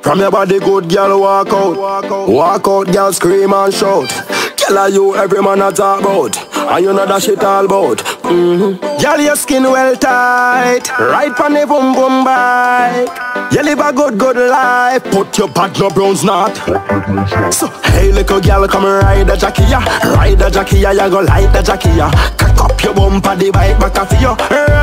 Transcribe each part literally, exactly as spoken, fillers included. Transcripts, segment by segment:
From your body good, girl, walk out. Walk out, girl, scream and shout. Girl, are you every man a talk about? And you know that shit all about. Mm-hmm. Girl, your skin well tight. Right on the boom boom bike. You live a good, good life. Put your bad no browns not. So, hey, little girl, come ride the jockey, yeah. Ride the jockey, yeah, you go like the jockey, yeah. Cock up your bumper, the bike back off you.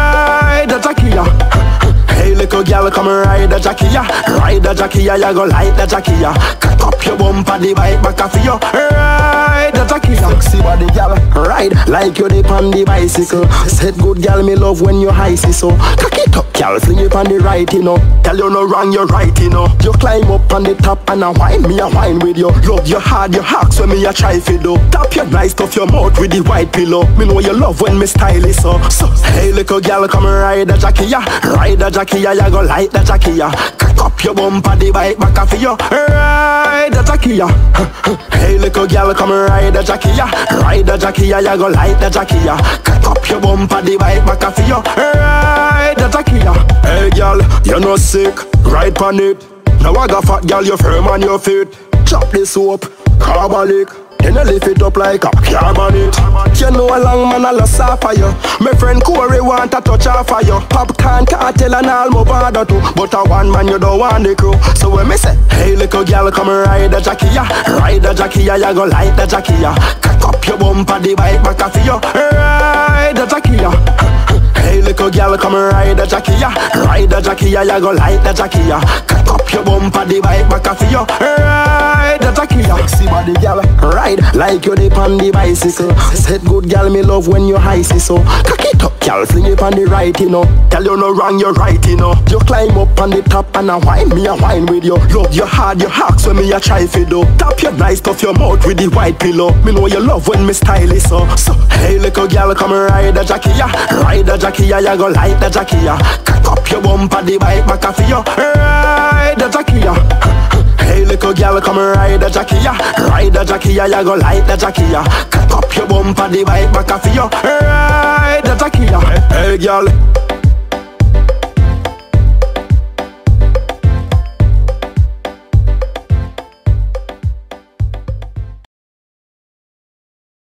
Ride the jockey, yeah. Hey, little girl, come ride the jockey, yeah. Ride the jockey, yeah, you go like the jockey, yeah. Cock up your bumper, the bike back off you. Ride the jockey, yeah. Sexy body, girl, ride like you dip on the bicycle. Said good girl, me love when you icy, so cock it up, girl, fling it on the right, you know. Tell you no wrong, you're right, you know. You climb up on the top and I whine, me a whine with you. Love your hard, your hacks when me a try for do. Tap your nice stuff your mouth with the white pillow. Me know you love when me style it, so. So, hey, little girl, come ride the jockey, yeah. Ride the jockey, yeah, you go like the jockey, yeah. Cock up your bumper, the bike back off you. Ride the jockey, yeah. Hey, little girl, come ride the jockey, yeah. Ride the jockey, yeah, you go like the jockey, yeah. Cock up your bumper, the bike back off you. Ride the jockey, yeah. Hey, girl, you no sick, ride on it. Now I got fat girl, you firm on your feet. Chop the soap, carbolic. Then you lift it up like a carbon it. You know a long man a lost off of you. My friend Corey want a touch off of you. Popcorn, cartel and all my bother too. But a one man you don't want the crew. So when me say, hey little girl come ride the jockey, yeah. Ride the jockey, yeah, you go like the jockey, yeah. Cock up your bumper, the bike back off you. Ride the jockey, yeah. Hey little girl come ride the jockey, yeah. Ride the jockey, yeah, you go like the jockey, yeah. Cock up your bumper, the bike back off you. Ride the jockey, yeah. Sexy body girl, ride like you dip on the bicycle. Said good girl, me love when you icy, so cock it up, girl, fling it on the right, you know. Tell you no wrong, you're right, you know. You climb up on the top and I whine, me a whine with you. Love your hard, your hacks when me a try for do. Tap your nice stuff your mouth with the white pillow. Me know you love when me style it, so. So, hey little girl, come ride the jockey, yeah. Ride the jockey, yeah, you go like the jockey, yeah. Cock up your bumper, the bike back off you. Ride the jockey, yeah. Hey little girl, come ride the jockey, yeah. Ride the jockey, yeah, you go like the jockey, yeah. Cock up your bumper, the bike back off you. Ride the jockey, yeah. Hey, hey girl,